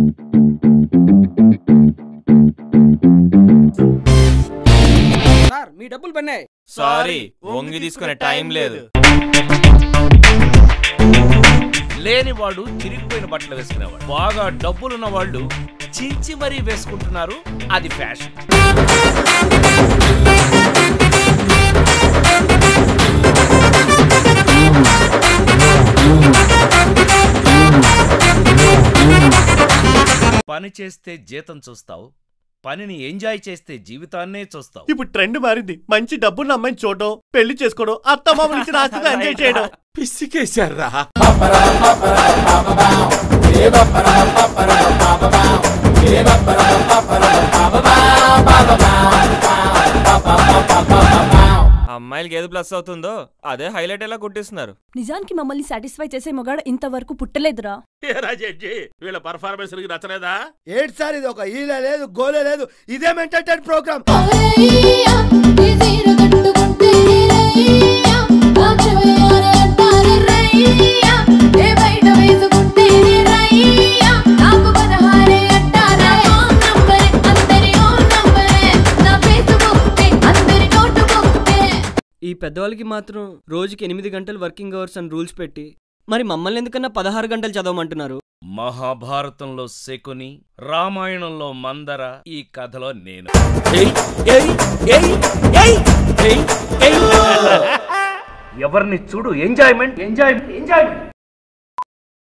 Sir మీ డబ్బులు పన్నాయి. Sorry, వంగి తీసుకునే టైం లేదు. లేనివాడు చిరిగిపోయిన బట్టలు వేసుకునేవాడు, బాగా డబ్బులున్న వాళ్ళు చించి మరీ వేసుకుంటున్నారు. అది ఫ్యాషన్. పని చేస్తే జీతం చూస్తావు, పనిని ఎంజాయ్ చేస్తే జీవితాన్నే చూస్తావు. ఇప్పుడు ట్రెండ్ మారింది. మంచి డబ్బున్న అమ్మాయిని చూడడం, పెళ్లి చేసుకోవడం, అత్తమామ నుంచి ఆస్తిగా ఎంజాయ్ చేయడం. పిసికేశారా? అమ్మాయిలకి ఏది ప్లస్ అవుతుందో అదే హైలైట్ ఎలా కొట్టిస్తున్నారు. నిజానికి మమ్మల్ని సాటిస్ఫై చేసే మొగాడు ఇంతవరకు పుట్టలేదురా. వీళ్ళ పర్ఫార్మెన్స్ నచ్చలేదా? ఏడు సార్ ఇది ఒక ఈల లేదు, గోలే లేదు, ఇదేం ఎంటర్టైన్ ప్రోగ్రామ్. ఈ పెద్దవాళ్ళకి మాత్రం రోజుకి 8 గంటలు వర్కింగ్ అవర్స్ అని రూల్స్ పెట్టి మరి మమ్మల్ని ఎందుకన్నా 16 గంటలు చదవమంటున్నారు. మహాభారతంలో శకుని, రామాయణంలో మందర, ఈ కథలో నేను. ఎవరిని చూడు ఎంజాయ్మెంట్ ఎంజాయ్మెంట్ ఎంజాయ్మెంట్.